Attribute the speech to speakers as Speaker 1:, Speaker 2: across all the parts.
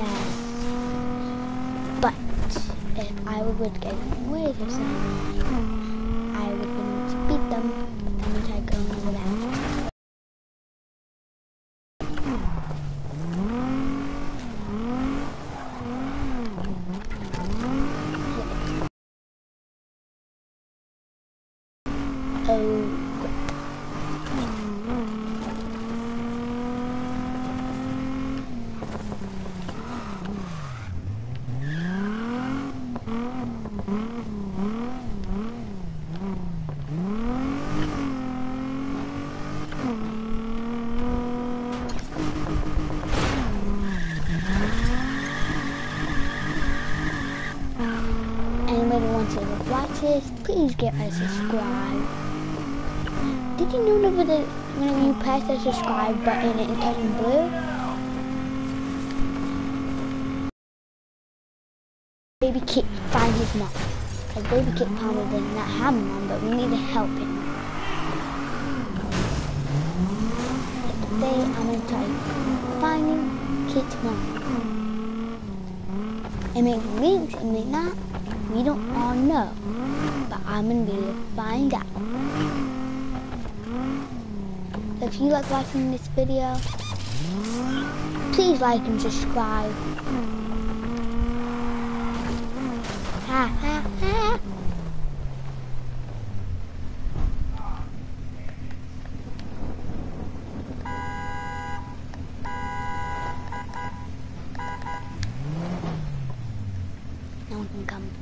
Speaker 1: fast. But if I were good at ways or something, I would going to beat them and try going over that. Oh. Anybody wants to watch this, please get a subscribe. Did you know that whenever you press the subscribe button, it turns blue? Baby Kit find his mom. Because Baby Kit probably does not have a mom, but we need to help him. Today I'm going to try finding Kit's mom. It may links, it may not. We don't all know. But I'm going to be able to find out. So if you like watching this video, please like and subscribe. Ha ha ha. No one can come.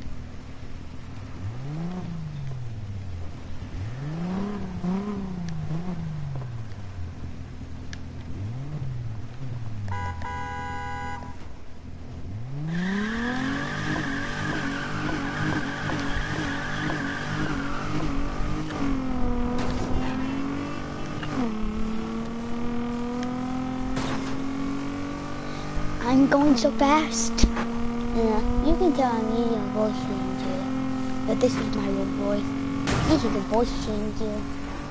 Speaker 1: I'm going so fast. Yeah, you can tell I'm using a voice changer, but this is my real voice. This is a voice changer.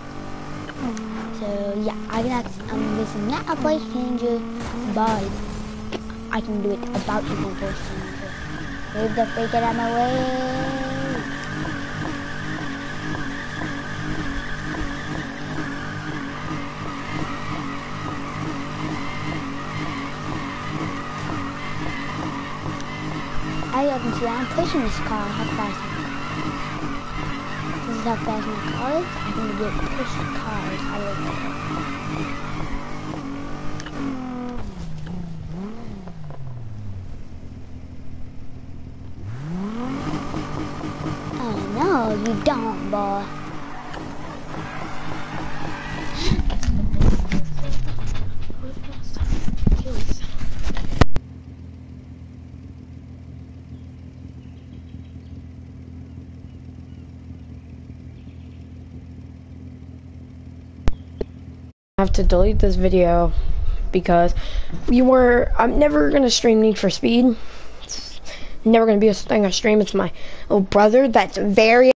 Speaker 1: So yeah, I'm using not a voice changer, but I can do it about using a voice changer. Move the freak out of my way. As you can see, I'm pushing this car. How fast my car is. This is how fast my car is. I can do push cars. I love that. Oh no, you don't, boy.
Speaker 2: I have to delete this video because I'm never gonna stream Need for Speed. It's never gonna be a thing I stream. It's my little brother that's very